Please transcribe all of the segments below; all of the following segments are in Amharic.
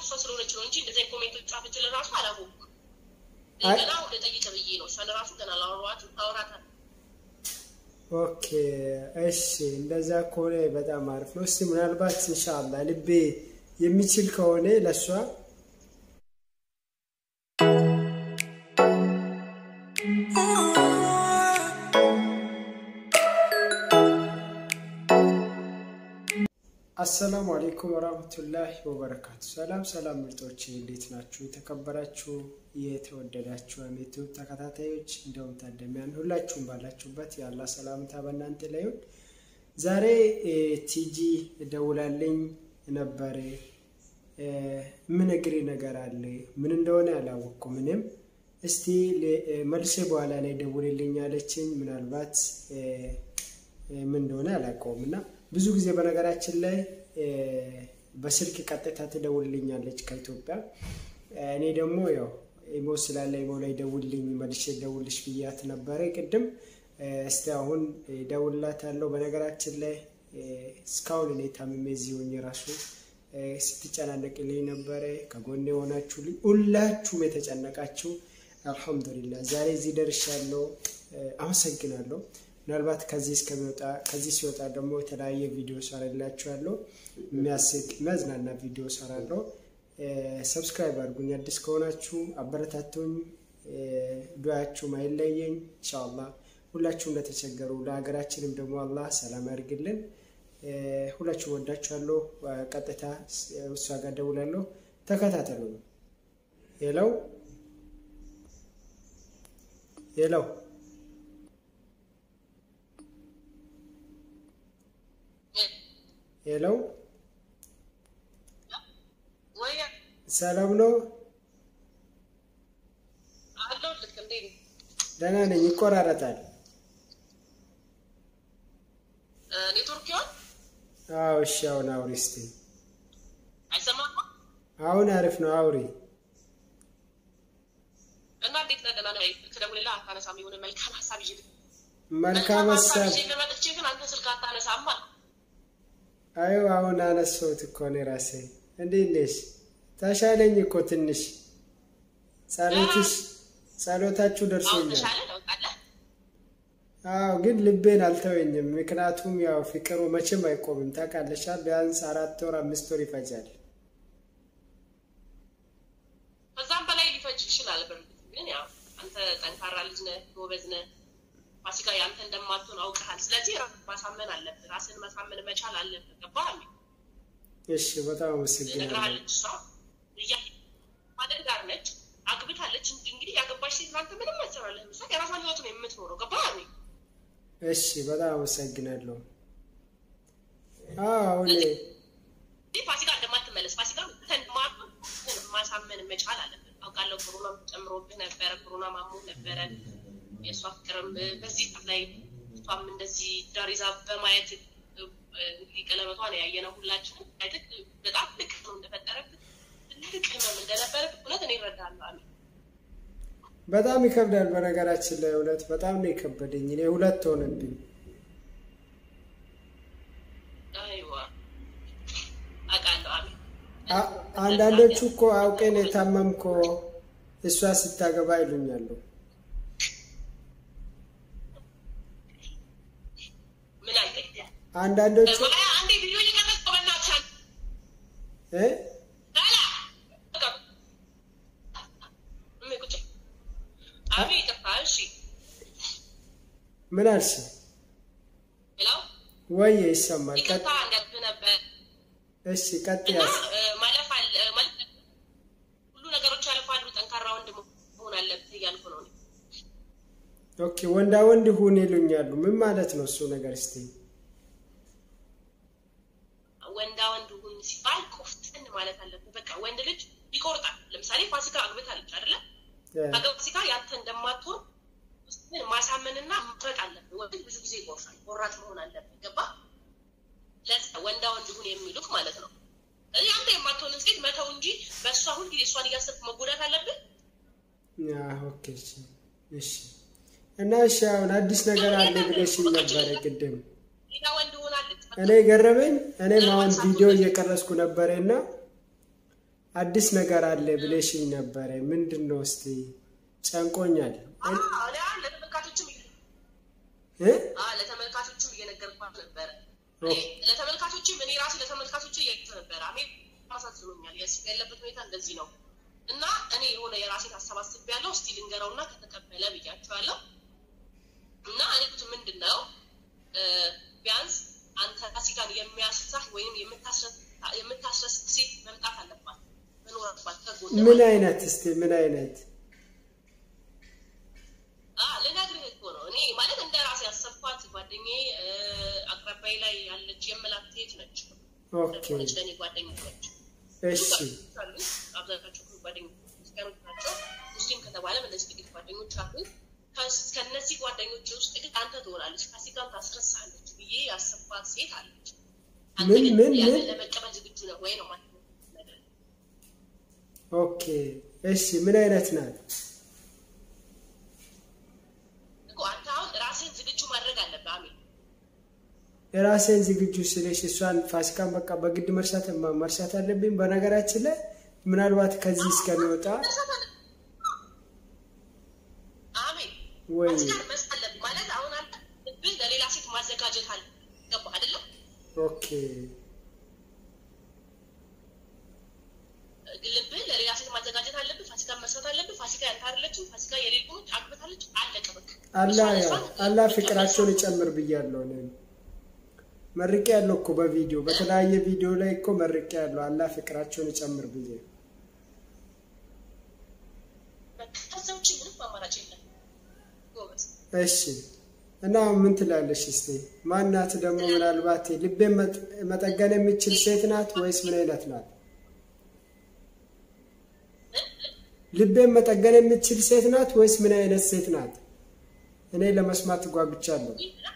እሷ ስለሆነች ነው እንጂ እንደዚህ ኮሜንቶች ጻፈችል ራሱ አላወኩም ገና ወደ ጠይቀ ብዬ ነው እሷ ለራሱ ገና ላወራዋት ታወራታል ኦኬ እሺ እንደዛ ከሆነ በጣም አሪፍ ነው እስቲ ምናልባት ኢንሻአላህ ልቤ የሚችል ከሆነ ለሷ السلام عليكم ورحمة الله وبركاته سلام ምርጦች እንዴት ናችሁ ተከበራችሁ የተወደዳችሁ አሜቱ ተከታታዮች እንደውም ታደሚያን ሁላችሁም ባላችሁበት ያላ ሰላምታ በእናንተ ላይ ይሁን ዛሬ ቲጂ ደውላልኝ ነበር ምን እግሪ ነገር አለ ምን እንደሆነ አላወቅኩም እኔም እስቲ መልሴ በኋላ ላይ ደውልልኝ አለችኝ ምናልባት ምን እንደሆነ አላውቀውምና ብዙ ጊዜ በነገራችን ላይ በስልክ ቀጥታ ትደውልልኛለች ከኢትዮጵያ እኔ ደግሞ ያው ኢሞሽናል ላይ ሞላይ ደውልልኝ መልሼ ደውልሽ ብያት ነበር ቅድም እስቲ አሁን ደውልላታለሁ በነገራችን ላይ ስካውን እኔ ታምሜ እዚሁኝ ራሱ ስትጨናነቅልኝ ነበር ከጎኔ ሆናችሁ ሁላችሁም የተጨነቃችሁ አልহামዱሊላህ ዛሬ እዚህ ደርሻለሁ አመሰግናለሁ ምናልባት ከዚህ ሲወጣ ደግሞ የተለያየ ቪዲዮ ሰራላችኋለሁ የሚያስቅ መዝናና ቪዲዮ ሰራለሁ ሰብስክራይብ አድርጉኝ አዲስ ከሆናችሁ አበረታቱኝ ዱዓችሁ ማይለየኝ ኢንሻአላህ ሁላችሁም ለተቸገሩ ለሀገራችንም ደግሞ አላህ ሰላም ያርግልን ሁላችሁም ወዳችኋለሁ ቀጥታ እሷ ጋር ደውላለሁ ተከታተሉ ሄሎ ሄሎ ወያ ሰላም ነው አለው ልከምዴ ደህና ነኝ ይቆራረጣል ኔትወርክ አዎ እሺ አሁን አውሪ እስቲ አይሰማም አሁን አሪፍ ነው አውሪ እና እንዴት ነህ ደህና ነህ ከደውልላ አታነሳም የሆነ መልካም ሐሳብ ይዤ መልካም ሐሳብ ለማጥቼ ግን አንተ ስልክ አታነሳም አዩ አሁን አነሳሁት እኮ ነው ራሴ እንዴት ነሽ ታሻለኝ እኮ ትንሽ ጸሎታችሁ ደርሶኛል አዎ ግን ልቤን አልተወኝም ምክንያቱም ያው ፍቅሩ መቼም አይቆምም ታውቃለሽ ቢያንስ 4 ወር 5 ወር ይፈጃል ከዛም በላይ ሊፈጅ ይችላል ግን ያው አንተ ጠንካራ ልጅ ነህ ጎበዝ ነህ ፋሲካ ያንተ እንደማትሆን አውቀሃል ስለዚህ ማሳመን አለብህ ራስን ማሳመን መቻል አለብህ ገባህ እሺ በጣም ወስግናለሁ ማደር ጋር ነች አግብታለች እንግዲህ ያገባሽ ሴት አንተ ምንም አትሰራለህ ምሳሌ የራሷን ህይወት ነው የምትኖረው ገባህ እሺ በጣም ወስግናለሁ አዎ ፋሲካ እንደማትመለስ ፋሲካ ማሳመን መቻል አለብህ አውቃለሁ ኮሮና ጨምሮብህ ነበር ኮሮና ማሞ ነበር የሷ ፍቅርም በዚህ ላይ ቷም እንደዚህ ዳሪዛ በማየት ቀለበቷን ያየነው ሁላችንም አይተክ በጣም ልክ ነው እንደፈጠረበት ልክ ነው እንደነበረ ሁለት እኔ እረዳለሁ አሜን በጣም ይከብዳል በነገራችን ላይ ሁለት በጣም ነው ይከበደኝ እኔ ሁለት ሆነብኝ አይዋ አቃለው አሜን አንዳንዶቹ እኮ አውቀን የታመምኮ እሷ ስታገባ ይሉኛል አንዳንዶቹ አንዴ ቪዲዮ እየቀረጽኩ በእናትህ ምን አልሽ ሄሎ ወይ ይሰማል ቀጥ ነበር እሺ ቀጥ ያስ ማለፍ ሁሉ ነገሮች ያልፋሉ ጠንካራ ወንድ መሆን አለበት እያልኩ ነው ኦኬ ወንድ ሁን ይሉኛል ምን ማለት ነው እሱ ነገር እስቲ ወንድ ሁን ሲባል ቆፍጠን ማለት አለበት በቃ ወንድ ልጅ ይቆርጣል ለምሳሌ ፋሲካ አግብታለች አይደለ ፋሲካ ያንተ እንደማትሆን ማሳመንና መጥረቅ አለበት ወንድ ብዙ ጊዜ ይቆርጣል ቆራጥ መሆን አለበት ገባ ወንድ ሁን የሚሉት ማለት ነው ያንተ የማትሆን ሴት መተው እንጂ በሷ ሁሉ ጊዜ እሷን እያሰብክ መጎዳት አለበት ያ ኦኬ እሺ እና እሺ አሁን አዲስ ነገር አለ ብለሽኝ ነበር ቅድም እኔ ገረመኝ እኔ ማን ቪዲዮ እየቀረስኩ ነበርና አዲስ ነገር አለ ብለሽኝ ነበር ምንድነው እስቲ ጨንቆኛል ለተመልካቾችም እየነገርኳት ነበር ለተመልካቾችም እኔ ራሴ ለተመልካቾች እየነገርኩ ነበር አሜን ማሳስሉኛል ያለበት ሁኔታ እንደዚህ ነው እና እኔ የሆነ የራሴን አሰባስብ ያለው እስቲ ልንገረውና ከተቀበለ ብያቸዋለሁ እና እኔት ምንድነው ቢያንስ አንተ ፋሲካን የሚያስሳህ ወይም የምታስረስ ሴት መምጣት አለባት መኖርባት ከጎን ምን አይነት እስቲ ምን አይነት ለነገርህ እኮ ነው እኔ ማለት እንደ ራሴ ያሰብኳት ጓደኛዬ አቅራባይ ላይ ያለች የመላት ሴት ነች ኦኬ ለኔ ጓደኛዬ ነች እሺ አብዛኛዎቹ ጓደኞች ናቸው ሙስሊም ከተባለ እንደዚህ ጥቂት ጓደኞች አሉ ከነዚህ ጓደኞች ውስጥ ግን አንተ ትሆናለች ፋሲካን ታስረሳለች ብዬ ያሰብኳት ሴት አለች ምን ለመቀበል ዝግጁ ነው ወይ ነው ማለት ነው ኦኬ እሺ ምን አይነት ናት እኮ አንተ አሁን ራስህን ዝግጁ ማድረግ አለብህ አሜን ራስህን ዝግጁ ስለሽ እሷን ፋሲካን በቃ በግድ መርሳት አለብኝ በነገራችን ላይ ምናልባት ከዚህ እስከሚወጣ አሜን ወይ ፋሲካን መስጠት ማለት አሁን አንተ ለሌላ ሴት ማዘጋጀት አለ ገባ አይደለ ኦኬ ግልብ ለሌላ ሴት ማዘጋጀት አለብህ ፋሲካን መስጠት አለብህ ፋሲካ ያንታረለች ፋሲካ የሌሎች አግብታለች አለቀ በቃ አላህ ፍቅራቸውን ይጨምር ብያለሁ ነው መርቄ ያለው እኮ በቪዲዮ በተለያየ ቪዲዮ ላይ እኮ መርቄ ያለው አላህ ፍቅራቸውን ይጨምር ብዬ በቃ ምንም አማራጭ የለም ጎበዝ እሺ እና ምን ትላለሽ እስቲ ማናት ደግሞ ምናልባት ልቤ መጠገን የሚችል ሴት ናት ወይስ ምን አይነት ናት ልቤ መጠገን የሚችል ሴት ናት ወይስ ምን አይነት ሴት ናት እኔ ለመስማት ጓጉቻለሁ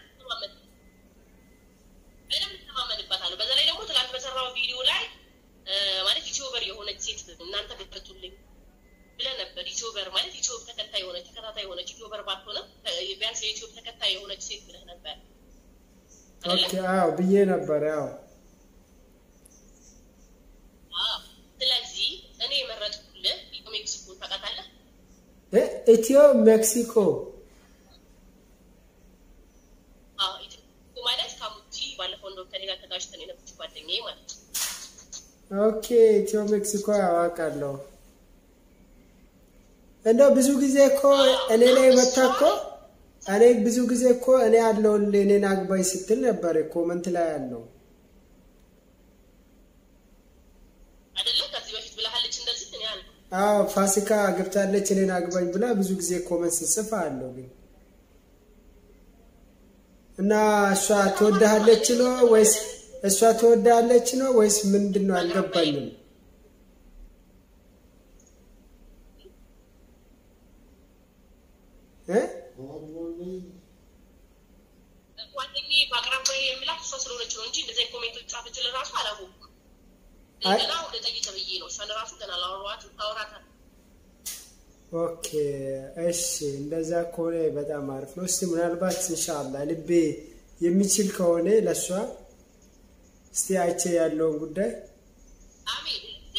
በዘላይ ደግሞ ትላንት በሰራው ቪዲዮ ላይ ማለት ዩቲዩበር የሆነች ሴት እናንተ በተቱልኝ ብለ ነበር ዩቲዩበር ማለት ዩቲዩብ ተከታይ የሆነች ዩቲዩበር ባትሆነ ቢያንስ የዩቲዩብ ተከታይ የሆነች ሴት ብለ ነበር ኦኬ አዎ ብዬ ነበር አዎ ስለዚህ እኔ መረጥኩልህ ሜክሲኮ ታውቃታለህ ኢትዮ ሜክሲኮ ባለፈው እንደው ከኔ ጋር ተጋጭተን የነበረች ጓደኛዬ ማለት ነው ኦኬ ኢትዮ ሜክሲኮ አዋቃለሁ እንደው ብዙ ጊዜ እኮ እኔ ላይ መጣኮ እኔ ብዙ ጊዜ እኮ እኔ ያለው እኔን አግባይ ስትል ነበር ኮሜንት ላይ ያለው አይደለም ከዚህ በፊት ብለሃለች እንደዚህ እኔ አለ አዎ ፋሲካ አግብታለች እኔን አግባኝ ብላ ብዙ ጊዜ ኮሜንት ጽፋ አለው ግን እና እሷ ተወዳለች ነው ወይስ ምንድነው አልገባኝም ጓደኛዬ ባቅራባዬ የሚላት እሷ ስለሆነች ነው እንጂ እንደዚህ ኮሜንቶች ጻፈች ለራሱ አላወኩም ገና ወደ ጠይቀ ብዬ ነው እሷን ራሱ ገና ላወራዋት ታወራታለህ ኦኬ እሺ እንደዛ ከሆነ በጣም አሪፍ ነው እስቲ ምናልባት ኢንሻአላህ ልቤ የሚችል ከሆነ ለሷ እስቲ አይቼ ያለውን ጉዳይ አሜን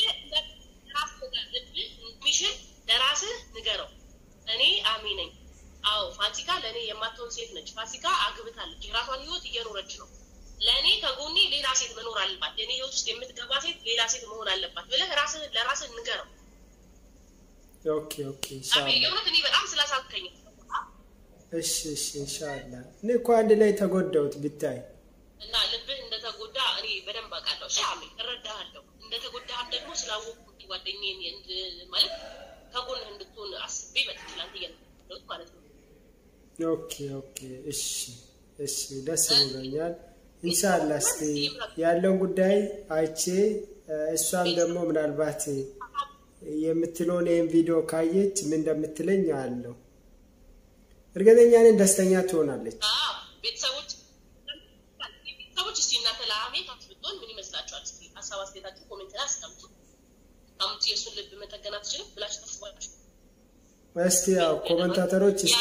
ለራስህ ንገረው እኔ አሜን ነኝ አዎ ፋሲካ ለኔ የማትሆን ሴት ነች ፋሲካ አግብታለች የራሷን ህይወት እየኖረች ነው ለኔ ከጎኔ ሌላ ሴት መኖር አለባት የኔ ህይወት ውስጥ የምትገባ ሴት ሌላ ሴት መሆን አለባት ብለህ ለራስህ ንገረው ኦኬ ኢንሻአላህ አሜን እኔ በጣም ስላሳከኝ እሺ ኢንሻአላህ እኔ እኮ አንድ ላይ ተጎዳውት ብታይ እና ልብህ እንደተጎዳ እኔ በደንብ አውቃለሁ እሺ አሜን እረዳሃለሁ እንደተጎዳህም ደግሞ ስላወቅኩት ጓደኛዬ ማለት ከጎንህ እንድትሆን አስቤ በትክክል እየነገርኩት ማለት ነው ኦኬ እሺ ደስ ብሎኛል ኢንሻአላህ እስቲ ያለውን ጉዳይ አይቼ እሷም ደግሞ ምናልባት የምትለውን ቪዲዮ ካየች ምን እንደምትለኝ አለው እርግጠኛ ነኝ ደስተኛ ትሆናለች ቤተሰቦች እስቲ እናንተ ለአሜን አትብጡን ምን ይመስላችኋል እስቲ ሐሳብ አስተያየታችሁ ኮሜንት ላይ አስቀምጡ አምጪ የሱን ልብ መጠገን አትችልም ብላችሁ ተስፋችሁ እስቲ ያው ኮሜንታተሮች እስቲ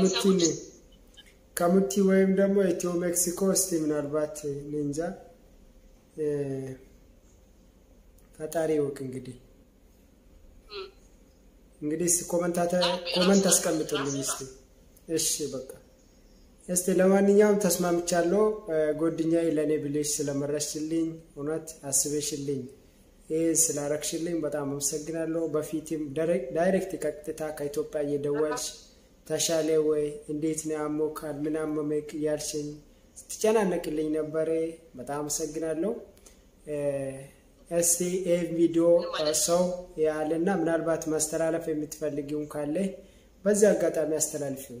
ከሙቲ ወይም ደግሞ ኢትዮ ሜክሲኮ እስቲ ምናልባት ንንጃ ፈጣሪ ወቅ እንግዲህ እንግዲህ ኮመንት አስቀምጡልኝ እስቲ እሺ በቃ እስቲ ለማንኛውም ተስማምቻለሁ ጎድኛዬ ለኔ ብለሽ ስለመረሽልኝ እውነት አስበሽልኝ ስላረክሽልኝ በጣም አመሰግናለሁ በፊትም ዳይሬክት ቀጥታ ከኢትዮጵያ እየደወልሽ ተሻለ ወይ እንዴት ነው አሞካል ምን አመመክ ያልሽኝ ትጨናነቅልኝ ነበር በጣም አመሰግናለሁ እስቲ ቪዲዮ ሰው ያለና ምናልባት ማስተላለፍ የምትፈልጊው ካለ በዚህ አጋጣሚ አስተላልፊው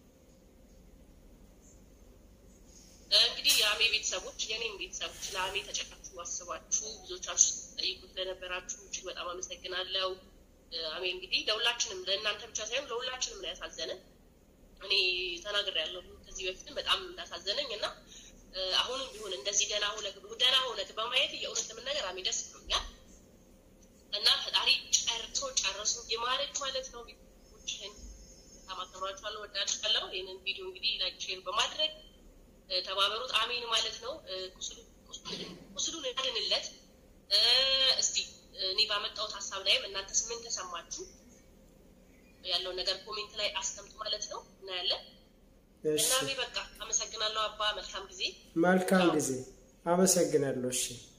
እንግዲህ ያሜ ቤተሰቦች የኔም ቤተሰቦች ለአሜ ተጨቃችሁ አስባችሁ ብዙዎቻችሁ ጠይቁት ለነበራችሁ እጅግ በጣም አመሰግናለሁ አሜ እንግዲህ ለሁላችንም ለእናንተ ብቻ ሳይሆን ለሁላችንም ነው ያሳዘነን እኔ ተናግሬያለሁ ከዚህ በፊትም በጣም እንዳሳዘነኝና አሁንም ቢሆን እንደዚህ ደና ሆነክ በማየት የእውነት ለምንነገር አሜ ደስ ብሎኛል እና ፈጣሪ ጨርሶ ይማረክ ማለት ነው ቢሆን ታማከራችኋለሁ ወዳችኋለሁ ይሄንን ቪዲዮ እንግዲህ ላይክ ሼር በማድረግ ተባበሩት አሜን ማለት ነው ቁስሉን ያድንለት እስቲ እኔ ባመጣሁት ሐሳብ ላይም እናንተስ ምን ተሰማችሁ ያለው ነገር ኮሜንት ላይ አስቀምጡ ማለት ነው እና ያለ እና በቃ አመሰግናለሁ አባ መልካም ጊዜ አመሰግናለሁ እሺ